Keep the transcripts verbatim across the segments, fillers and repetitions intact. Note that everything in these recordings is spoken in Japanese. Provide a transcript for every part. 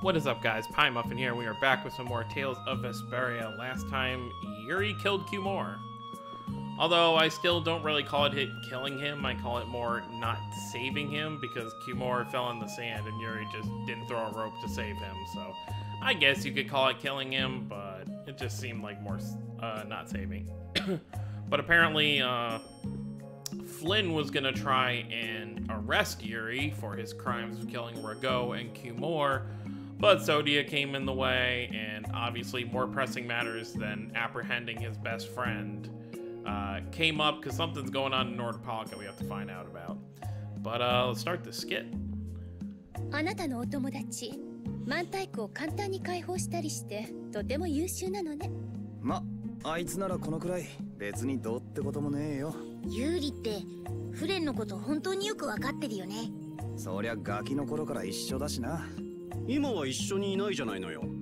What is up, guys? Pie Muffin here. We are back with some more Tales of Vesperia. Last time, Yuri killed Cumore. Although I still don't really call it hit killing him, I call it more not saving him, because Cumore fell in the sand and Yuri just didn't throw a rope to save him. So I guess you could call it killing him, but it just seemed like more uh, not saving. But apparently, uh, Flynn was gonna try and arrest Yuri for his crimes of killing Rago and Cumore, but Sodia came in the way, and obviously more pressing matters than apprehending his best friend uh, came up because something's going on in Nordopolica we have to find out about. But uh, let's start the skit. あなたのお友達、マンタイクを簡単に解放したりしてとても優秀なのね。 ま、あいつならこのくらい別にどうってこともねえよ。 ユーリってフレンのこと本当によくわかってるよね。 そりゃガキの頃から一緒だしな。 今は一緒にいないじゃないのよ。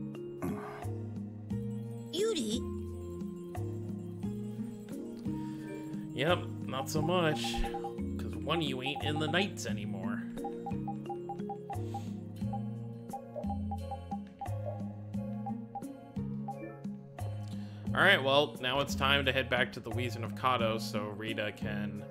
ユーリ Yep, not so much, because one of you ain't in the Knights anymore. Alright, well, now it's time to head back to the Weezing of Kados so Rita can...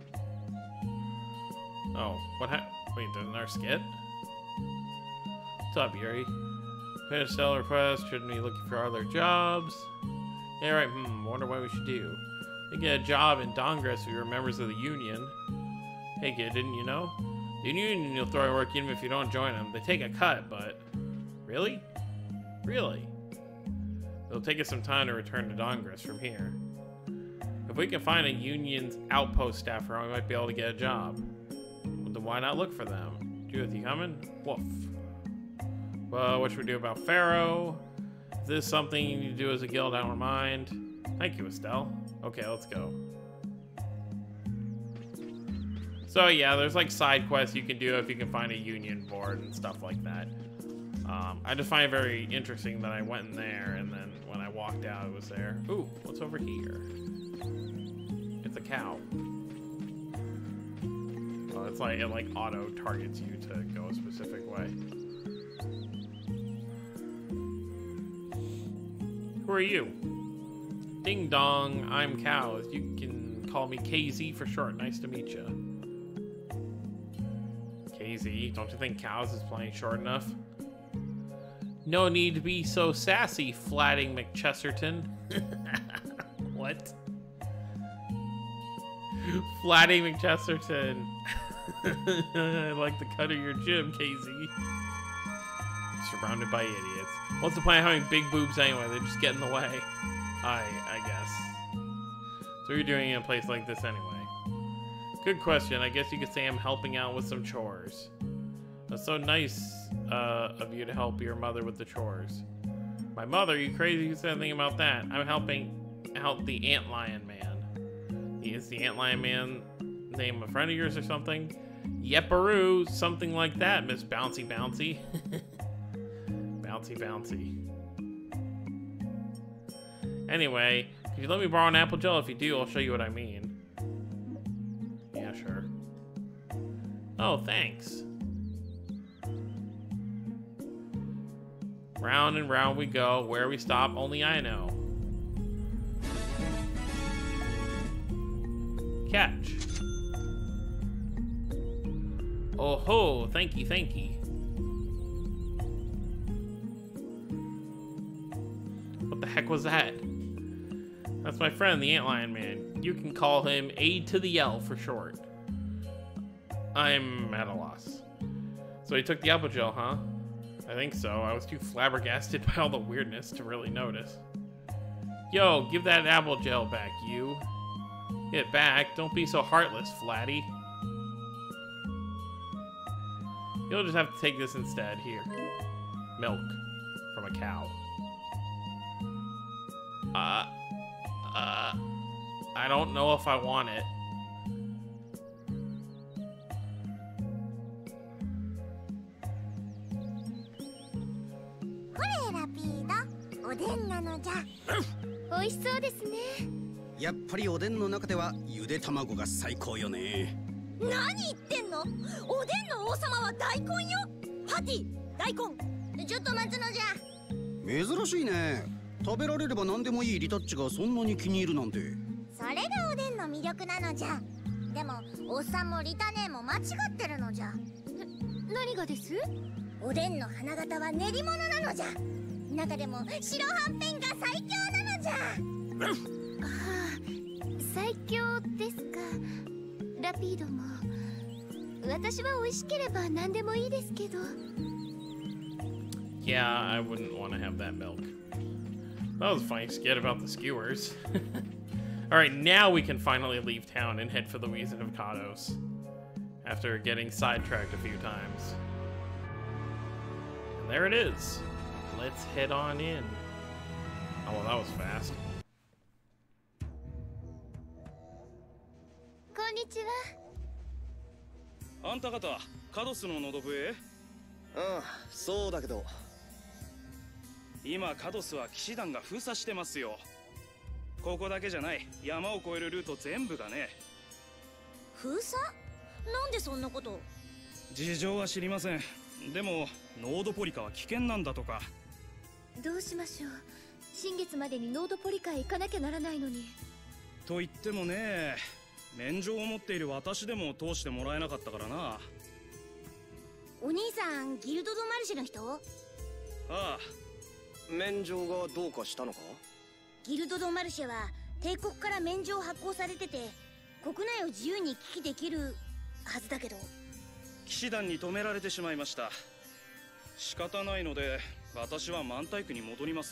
Oh, what happened? Wait, there's another skit? What's up, Yuri? Finished sell request, shouldn't be looking for other jobs. Yeah, right, hmm, wonder what we should do. They get a job in Dongres if you're members of the Union. Hey kid, didn't you know? The Union will throw work even if you don't join them. They take a cut, but... Really? Really? It'll take us some time to return to Dongres from here. If we can find a Union's outpost staffer, we might be able to get a job. Well, then why not look for them? Judith, you coming? Woof. Well, what should we do about Pharaoh? Is this something you need to do as a guild? I don't mind. Thank you, Estelle. Okay, let's go. So yeah, there's like side quests you can do if you can find a Union board and stuff like that. Um, I just find it very interesting that I went in there and then when I walked out it was there. Ooh, what's over here? It's a cow. Oh, it's like it like auto targets you to go a specific way. Who are you? Ding dong, I'm Cows. You can call me K Z for short. Nice to meet you. K Z, don't you think Cows is playing short enough? No need to be so sassy, Flatting McChesterton. What? Flatting McChesterton. I like the cut of your gym, K Z. Surrounded by idiots. What's the point of having big boobs anyway? They just get in the way. I I guess. So you're doing in a place like this anyway? Good question. I guess you could say I'm helping out with some chores. That's so nice uh, of you to help your mother with the chores. My mother? You crazy? You said anything about that? I'm helping out the Antlion Man. Is the Antlion Man name a friend of yours or something? Yepperoo, something like that, Miss Bouncy Bouncy. Bouncy Bouncy. Anyway, could you let me borrow an apple gel? If you do, I'll show you what I mean. Yeah, sure. Oh, thanks. Round and round we go. Where we stop, only I know. Catch. Oh ho, thanky, thanky. What the heck was that? That's my friend, the Antlion Man. You can call him Aid to the Yell for short. I'm at a loss. So he took the apple gel, huh? I think so. I was too flabbergasted by all the weirdness to really notice. Yo, give that apple gel back, you. Get back. Don't be so heartless, Flatty. You'll just have to take this instead. Here. Milk. From a cow. Uh... Uh... I don't know if I want it. 美味しそうですね。 やっぱりおでんの中ではゆで卵が最高よね。 何言ってんの？おでんの王様は大根よ。パティ、大根。じちょっと待つのじゃ。 珍しいね。食べられれば何でもいいリタッチがそんなに気に入るなんて。 それがおでんの魅力なのじゃ。でもおっさんもリタ姉も間違ってるのじゃ。 何がです？ おでんの花形は練り物なのじゃ。中でも白はんぺんが最強なのじゃ。 はあ、最強ですか。ラピードも私は美味しければ何でもいいですけど。 Yeah, I wouldn't want to have that milk. That was funny. Forget about the skewers. Alright, now we can finally leave town and head for Louise and Avocados. After getting sidetracked a few times. And there it is. Let's head on in. Oh, well, that was fast. こんにちは。 あんた方、カドスののど笛？ うん、そうだけど。 今カドスは騎士団が封鎖してますよ。ここだけじゃない、山を越えるルート全部がね。 封鎖？なんでそんなこと？ 事情は知りません。でもノードポリカは危険なんだとか。 どうしましょう。新月までにノードポリカへ行かなきゃならないのに。 と言ってもね、免状を持っている私でも通してもらえなかったからな。 お兄さんギルド・ド・マルシェの人？ ああ。 免状がどうかしたのか？ ギルド・ド・マルシェは帝国から免状発行されてて、国内を自由に行き来できるはずだけど。 騎士団に止められてしまいました。仕方ないので私はマンタイクに戻ります。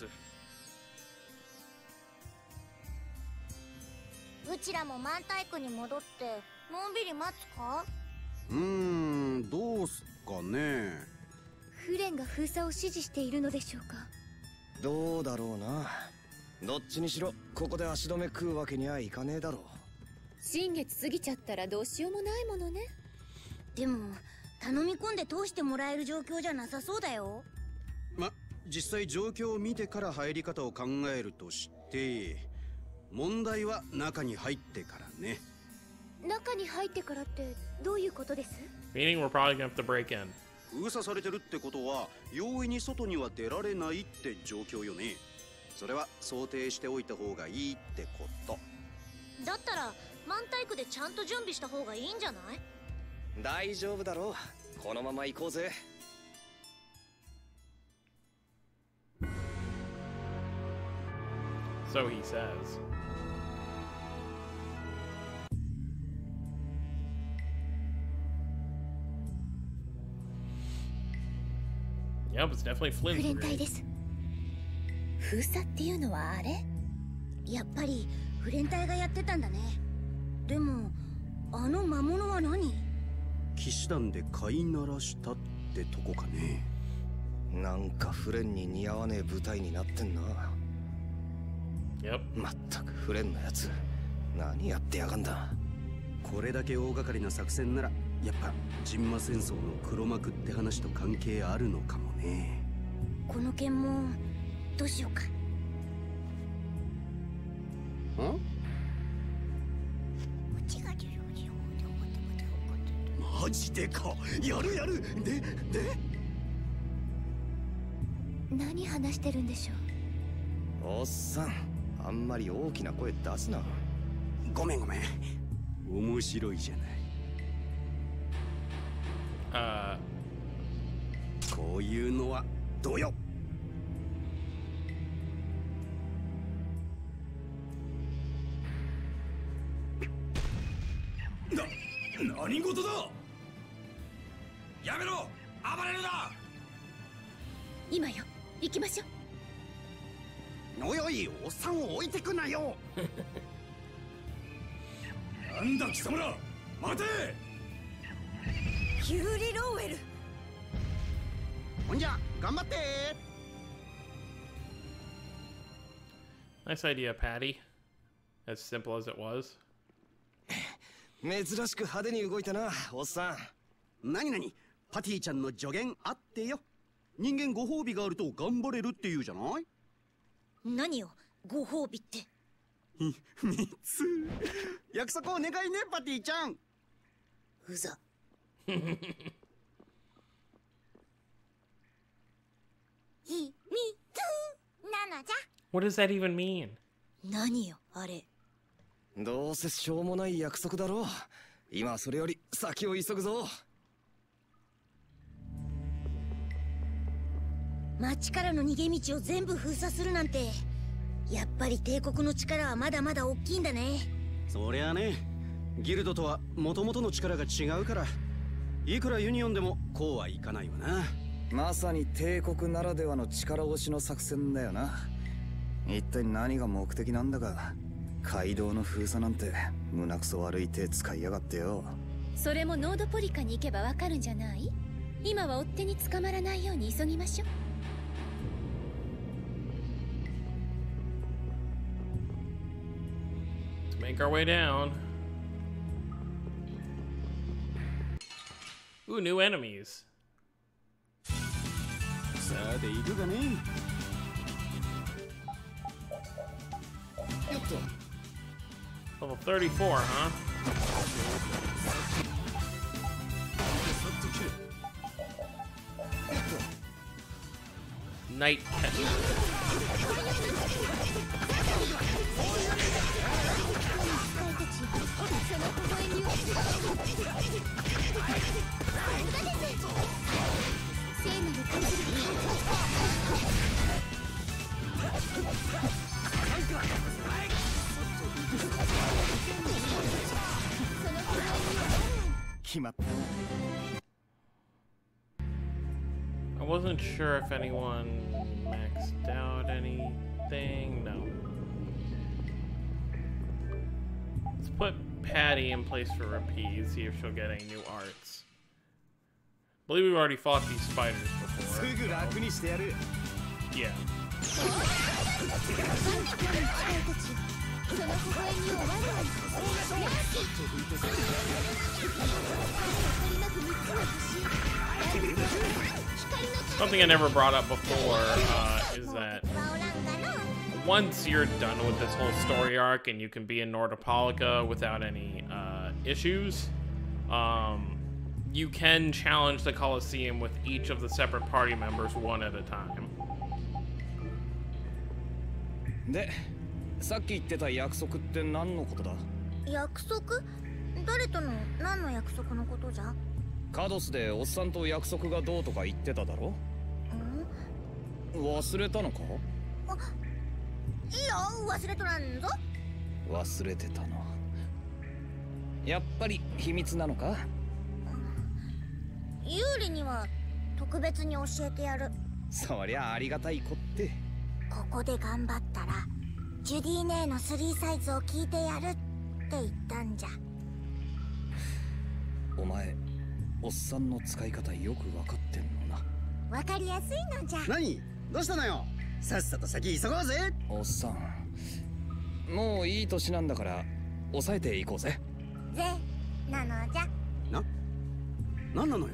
うちらもマンタイクに戻ってのんびり待つか？ うーん、どうすっかね。 フレンが封鎖を指示しているのでしょうか？ どうだろうな。どっちにしろここで足止め食うわけにはいかねえだろう。 新月過ぎちゃったらどうしようもないものね。 でも頼み込んで通してもらえる状況じゃなさそうだよ。 ま、実際状況を見てから入り方を考えるとして、問題は中に入ってからね。 中に入ってからってどういうことです？ Meaning we're probably gonna have to break in. 封鎖されてるってことは容易に外には出られないって状況よね。それは想定しておいた方がいいってこと。 だったらマンタイクでちゃんと準備した方がいいんじゃない？ 大丈夫だろう。このまま行こうぜ。 So he says. Yep, it's definitely フ Flynn's レン隊 brigade. です。封鎖っていうのはあれ？ やっぱりフレン隊がやってたんだね。でもあの魔物は何？ 騎士団で飼いならしたってとこかね。 なんかフレンに似合わねえ舞台になってんな。 Yep. まったくフレンのやつ何やってやがんだ。 これだけ大掛かりな作戦ならやっぱジンマ戦争の黒幕って話と関係あるのかもね。 この件もどうしようか。 ん？マジでか。やるやる。でで何話してるんでしょう。おっさん、あんまり大きな声出すな。 ごめんごめん。面白いじゃない。 Uh, こういうのはどうよ。な、何事だ。やめろ、暴れるな。 今よ、行きましょう。 おいおい、おっさんを置いてくなよ。なんだ貴様ら、待て。 ヒューリ・ローウェル。 ほんじゃ頑張って。 nice idea, Patty. As simple as it was. 珍しく派手に動いたな、おっさん。なになに、パティちゃんの助言あってよ。人間ご褒美があると頑張れるって言うじゃない。 何よ、ご褒美って。 みっつ。約束お願いね、パティちゃん。 うざ。 What does that even mean? 何よあれ。 どうせしょうもない約束だろう。今はそれより先を急ぐぞ。 町からの逃げ道を全部封鎖するなんて、やっぱり帝国の力はまだまだ大きいんだね。 そりゃあね、ギルドとは元々の力が違うから、いくらユニオンでもこうはいかないわな。 まさに帝国ならではの力押しの作戦だよな。一体何が目的なんだか。街道の封鎖なんて胸くそ悪い手使いやがってよ。 それもノードポリカに行けばわかるんじゃない？今は追っ手に捕まらないように急ぎましょう。 Make our way down. Ooh, new enemies. さて行くかね。 よっと。 Level thirty-four, huh? Night Peasant. 決まった。 I wasn't sure if anyone maxed out anything. No. Let's put Patty in place for Rapide, see if she'll get any new arts. I believe we've already fought these spiders before. Yeah. Something I never brought up before uh, is that once you're done with this whole story arc and you can be in Nordopolica without any uh, issues, um, you can challenge the Colosseum with each of the separate party members one at a time. で、さっき言ってた約束って何のことだ？ 約束？誰との何の約束のことじゃ？ カドスでおっさんと約束がどうとか言ってただろ？ん？忘れたのか？ あ、いいよ、忘れとらんぞ。 忘れてたの。やっぱり秘密なのか？ ユーリには特別に教えてやる。 そりゃありがたいこって。 ここで頑張ったらジュディ姉のスリーサイズを聞いてやるって言ったんじゃ。 お前、おっさんの使い方よく分かってんのな。 わかりやすいのじゃ。 何？どうしたのよ？さっさと先急ごうぜ。 おっさん、もういい年なんだから抑えていこうぜ。 ぜ、なのじゃ。 な、なんなのよ。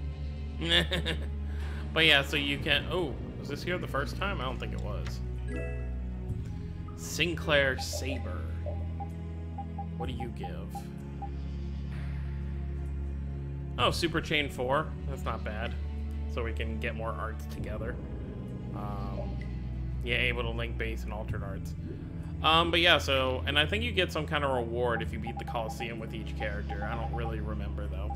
But yeah, so you can. Oh, was this here the first time? I don't think it was. Sinclair Saber. What do you give? Oh, Super Chain four. That's not bad. So we can get more arts together. Um, yeah, able to link base and altered arts. Um, but yeah, so, and I think you get some kind of reward if you beat the Colosseum with each character. I don't really remember, though.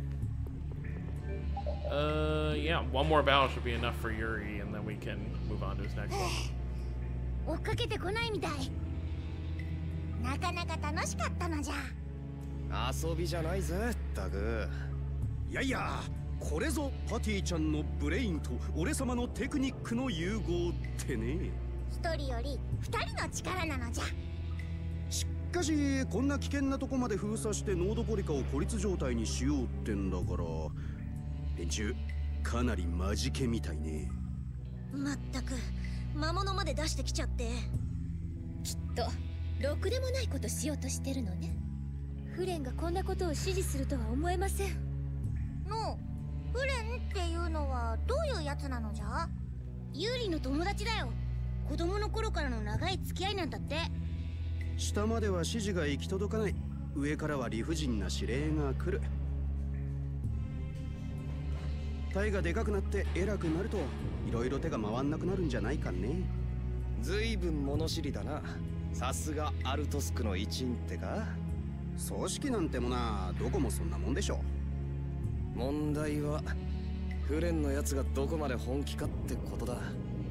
Uh, yeah, one more battle should be enough for Yuri, and then we can move on to his next one. 追っかけてこないみたい。なかなか楽しかったのじゃ。 遊びじゃないぜ、タグ。 いやいや、これぞパティちゃんのブレインと俺様のテクニックの融合ってね。 一人より二人の力なのじゃ。 しかしこんな危険なとこまで封鎖してノードポリカを孤立状態にしようってんだから、連中かなりマジケみたいね。 まったく魔物まで出してきちゃって。 きっとろくでもないことしようとしてるのね。フレンがこんなことを指示するとは思えません。 のフレンっていうのはどういうやつなのじゃ？ユーリの友達だよ。子供の頃からの長い付き合いなんだって。 下までは指示が行き届かない。上からは理不尽な指令が来る。体がでかくなって偉くなるといろいろ手が回んなくなるんじゃないかね。 ずいぶん物知りだな。さすがアルトスクの一員ってか。 組織なんてもな、どこもそんなもんでしょ。 問題はフレンのやつがどこまで本気かってことだ。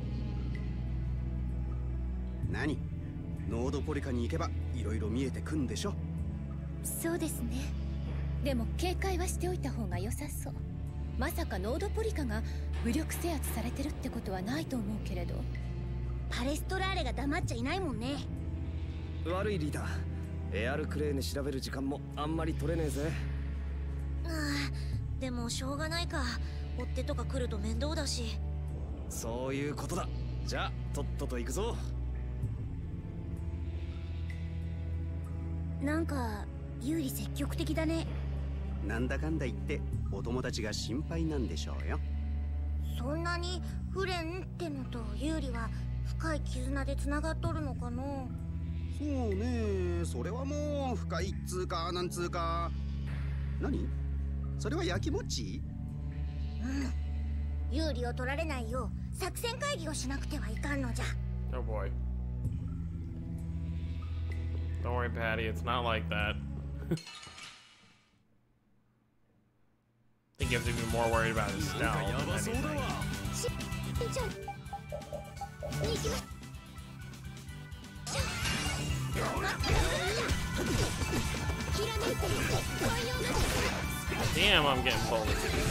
何？ノードポリカに行けばいろいろ見えてくんでしょ。 そうですね。 でも警戒はしておいた方が良さそう。まさかノードポリカが武力制圧されてるってことはないと思うけれど。 パレストラーレが黙っちゃいないもんね。 悪いリーダー、エアルクレーネ調べる時間もあんまり取れねえぜ。 ああ、でもしょうがないか。追っ手とか来ると面倒だし。 そういうことだ。じゃあとっとと行くぞ。 なんか有利積極的だね。 なんだかんだ言ってお友達が心配なんでしょうよ。 そんなにフレンってのと有利は深い絆で繋がっとるのかな。 そうね、それはもう深いっつうかなんつうか。何？それは焼きもち？ うん。有利を取られないよう作戦会議をしなくてはいかんのじゃ。 Oh boy. Don't worry, Patty. It's not like that. I think you have to be more worried about his stealth than anything. ちょに行きまひらめいて寛容な Damn, I'm getting pulled.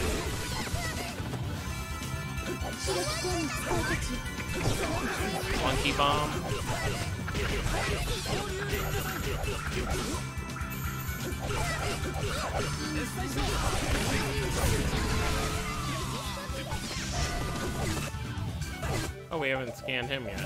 刺激光に使うとき Monkey bomb. Oh, we haven't scanned him yet.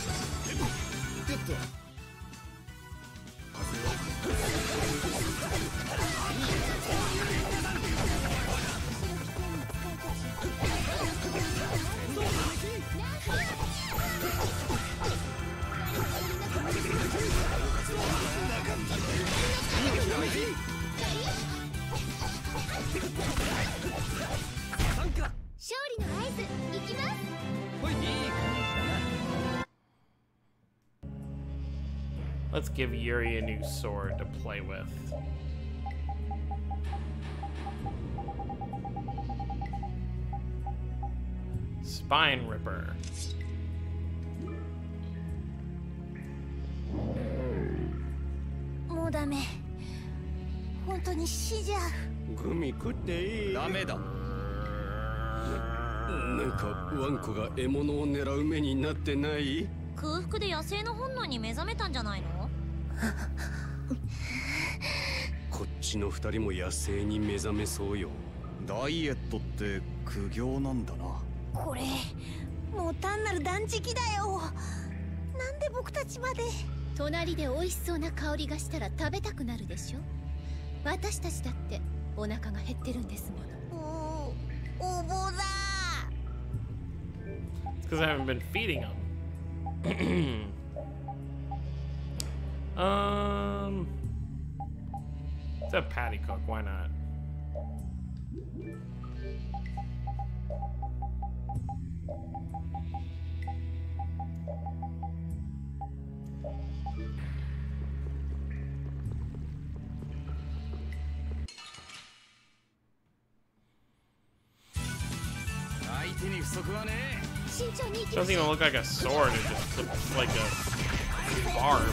Let's give Yuri a new sword to play with. Spine Ripper. もうダメ。本当に死じゃう。 グミ食っていい？ ダメだ。 なんかワンコが獲物を狙う目になってない？ 空腹で野生の本能に目覚めたんじゃないの？ こっちの二人も野生に目覚めそうよ。 ダイエットって苦行なんだな。 これもう単なる断食だよ。なんで僕たちまで。 隣で美味しそうな香りがしたら食べたくなるでしょ。私たちだってお腹が減ってるんですもの。 おおぼだ。 It's because I haven't been feeding them. um, let's have Patty cook. Why not? Doesn't even look like a sword, it just looks like a barb.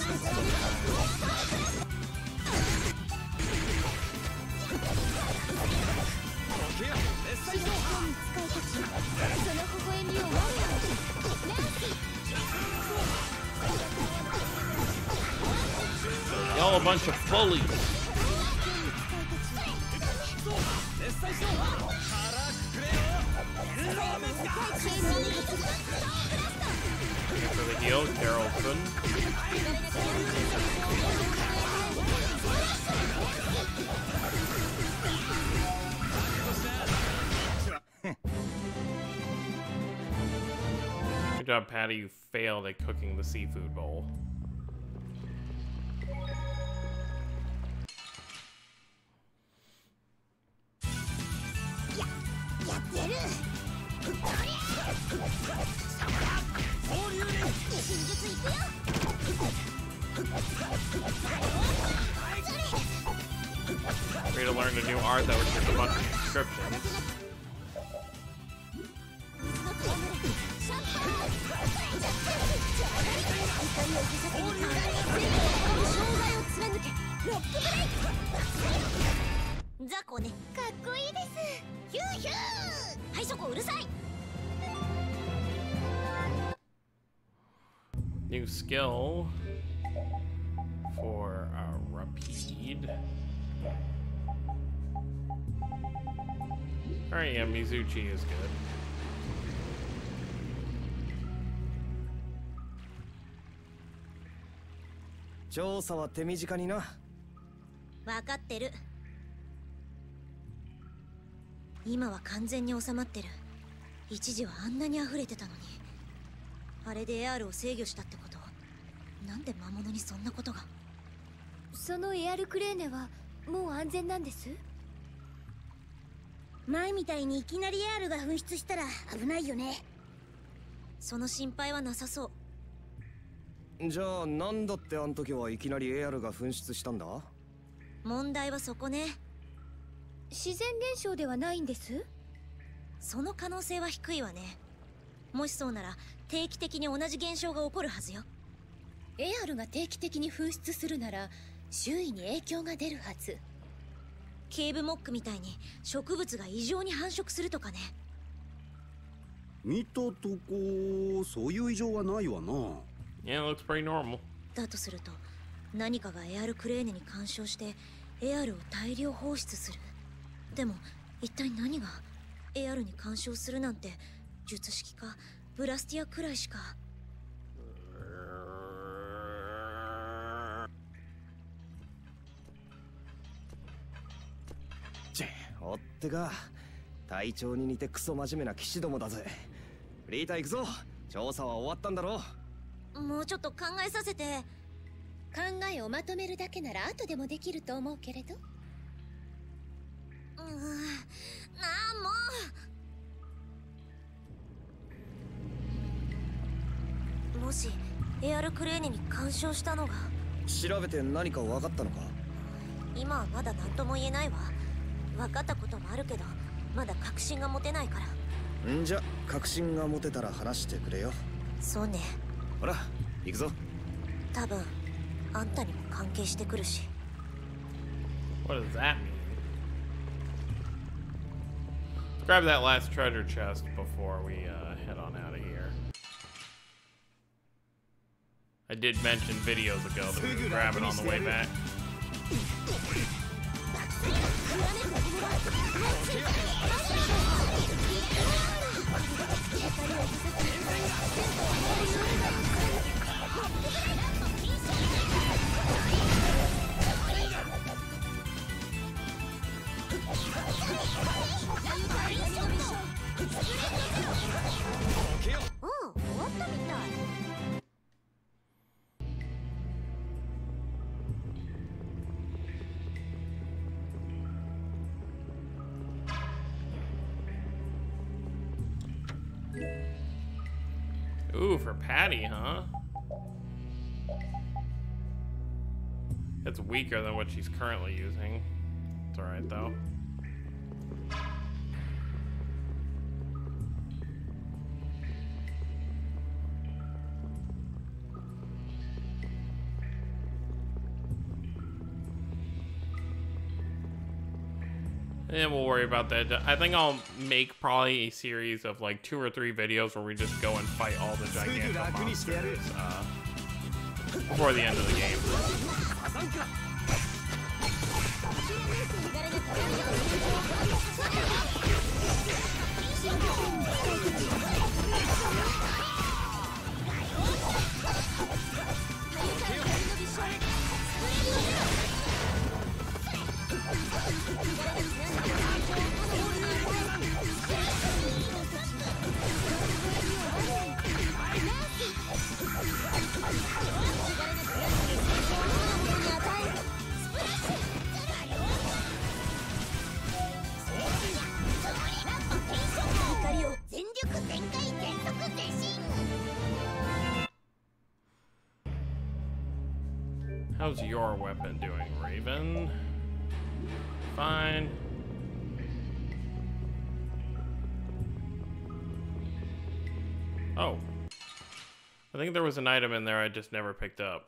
Y'all a bunch of bullies. For the heal, Carolson. Good job, Patty. You failed at cooking the seafood bowl. Free to learn a new art that was just a bunch of subscriptions. New skill for uh, Rapide. Alright, yeah, Mizuchi is good. 調査は手短にな。 分かってる。今は完全に収まってる。一時はあんなに溢れてたのに。あれでエアールを制御したってこと？なんで魔物にそんなことが？ そのエアルクレーネはもう安全なんです？ 前みたいにいきなりエアールが噴出したら危ないよね。その心配はなさそう。 じゃあなんだってあん時はいきなりエアルが噴出したんだ？ 問題はそこね。 自然現象ではないんです？ その可能性は低いわね。もしそうなら定期的に同じ現象が起こるはずよ。 エアルが定期的に噴出するなら周囲に影響が出るはず。 ケーブモックみたいに植物が異常に繁殖するとかね。 見たとこそういう異常はないわな。 Yeah, it looks pretty normal. だとすると何かがエアルクレーネに干渉してエアルを大量放出する。でも一体何が？エアルに干渉するなんて術式かブラスティアくらいしか。 チェ、おってか隊長に似てクソ真面目な騎士どもだぜ。リータ行くぞ。調査は終わったんだろう。もうちょっと考えさせて。 考えをまとめるだけなら後でもできると思うけれど。 うーん、なあもう。もしエアルクレーネに干渉したのが。 調べて何か分かったのか？ 今はまだ何とも言えないわ。分かったこともあるけどまだ確信が持てないから。 んじゃ確信が持てたら話してくれよ。 そうね。 ほら行くぞ。 多分あんたにも関係してくるし。 What does that mean? Grab that last treasure chest before we uh, head on out of here. I did mention videos ago that we would grab it on the way back. Ooh, for Patty, huh? It's weaker than what she's currently using. It's alright, though. And we'll worry about that. I think I'll make probably a series of like two or three videos where we just go and fight all the gigantic monsters uh, before the end of the game. How's your weapon doing, Raven? Fine. Oh. I think there was an item in there I just never picked up.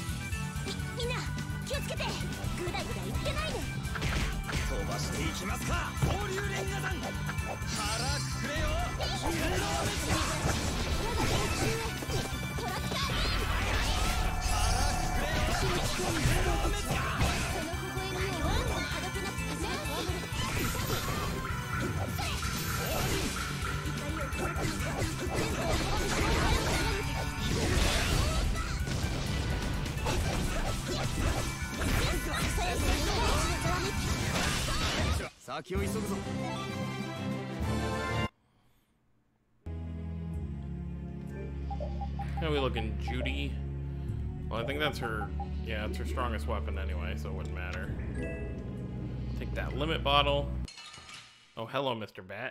How are we looking, Judy? Well, I think that's her, yeah, it's her strongest weapon anyway, so it wouldn't matter. Take that limit bottle. Oh, hello, Mister Bat.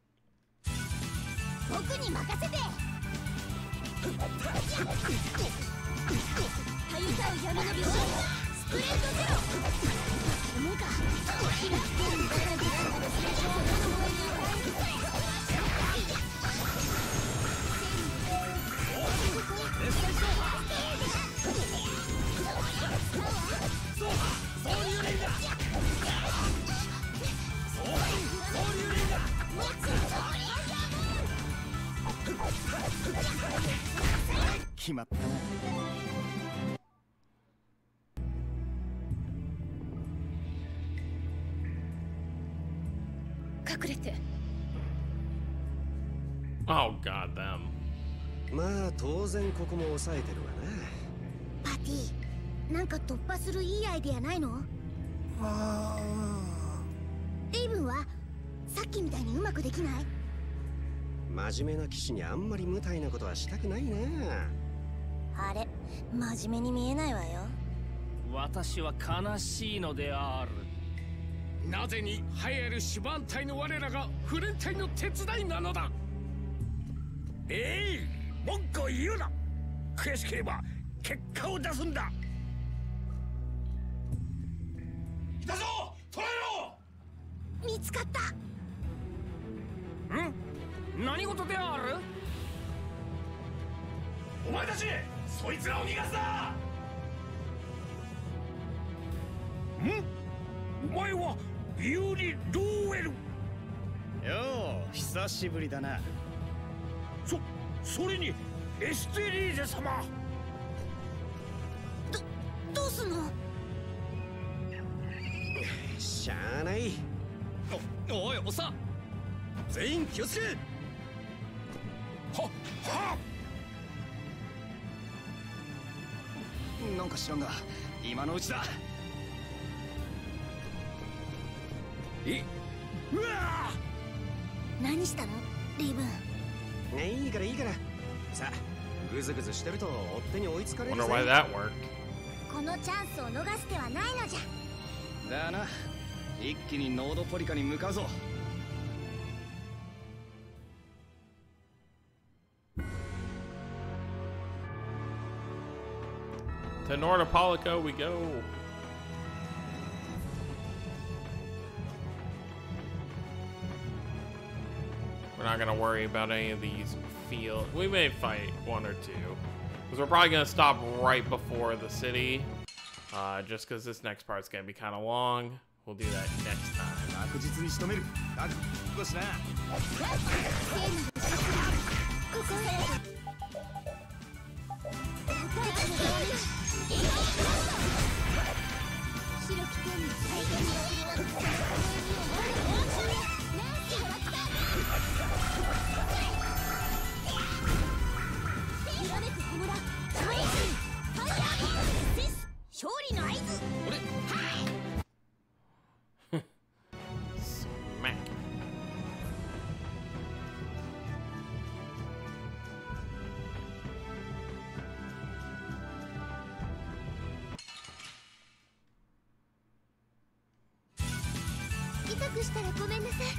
Oh god, them. まあ当然ここも抑えてるわな。 パティ、なんか突破するいいアイデアないの？レイブンはさっきみたいにうまくできない？ 真面目な騎士にあんまり無体なことはしたくないな。 あれ、真面目に見えないわよ。 私は悲しいのである。なぜに栄えるシュバン隊の我らがフレン隊の手伝いなのだ。えい、文句を言うな。悔しければ結果を出すんだ。いたぞ、捕らえろ。 見つかった。 ん？何事である？お前たち、そいつらを逃がすな。ん？お前はユーリ・ローウェル。よう、久しぶりだな。 そ、それにエステリーゼ様。 ど、どうすんの？ しゃあない。 お、おい、おさ。 全員気をつけ。 は、は。 なんか知らんが、今のうちだ。 い、うわ。 何したの、レイブン？ いいからいいから。さあ、グズグズしてると追っ手に追いつかれるぜ。 Wonder why that worked. このチャンスを逃してはないのじゃ。 だな、一気にノードポリカに向かうぞ。 To Nordopolico we go. We're not gonna worry about any of these fields. We may fight one or two, because we're probably gonna stop right before the city. Uh, just because this next part's gonna be kind of long. We'll do that next time. 確実に仕留める。覚悟しな。 勝利の合図。 Smack. 痛くしたらごめんなさい。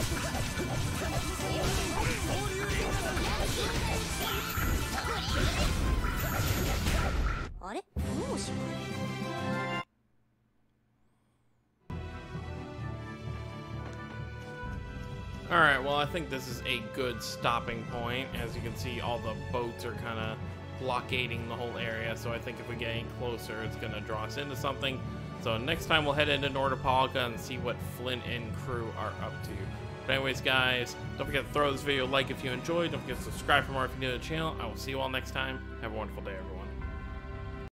あれ、もうおしまい。 Alright, well, I think this is a good stopping point. As you can see, all the boats are kind of blockading the whole area, so I think if we get any closer, it's going to draw us into something. So next time, we'll head into Nordopolica and see what Flint and crew are up to. But anyways, guys, don't forget to throw this video a like if you enjoyed. Don't forget to subscribe for more if you're new to the channel. I will see you all next time. Have a wonderful day, everyone.